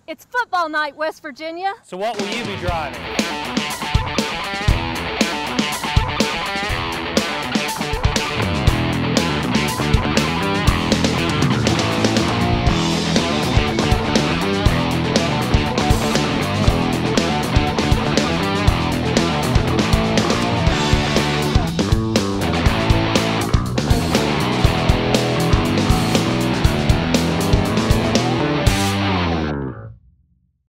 It's football night, West Virginia. So what will you be driving?